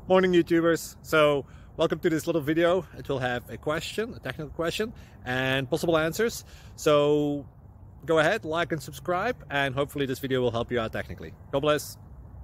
Morning YouTubers. So welcome to this little video. It will have a question, a technical question, and possible answers. So go ahead, like and subscribe, and hopefully this video will help you out technically. God bless.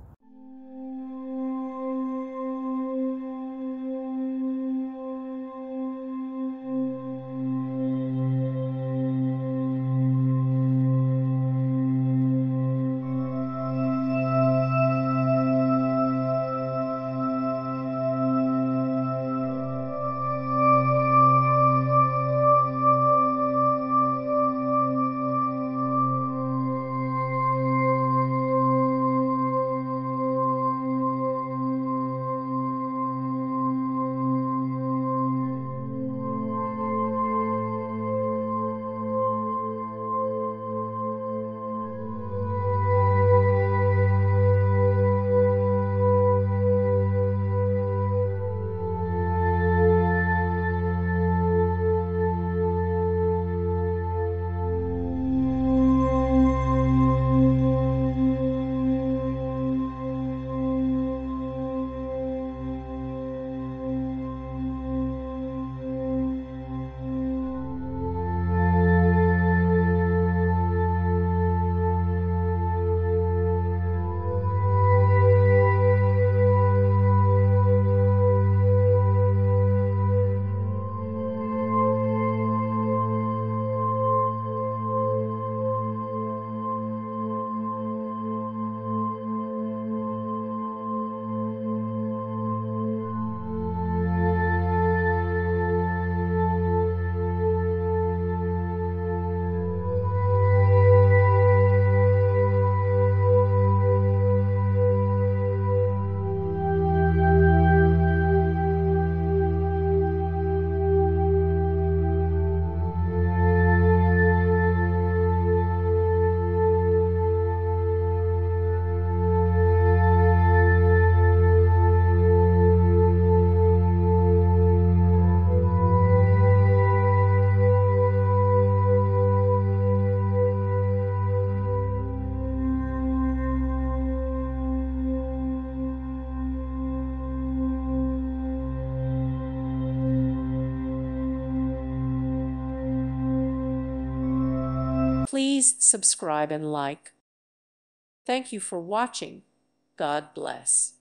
Please subscribe and like. Thank you for watching. God bless.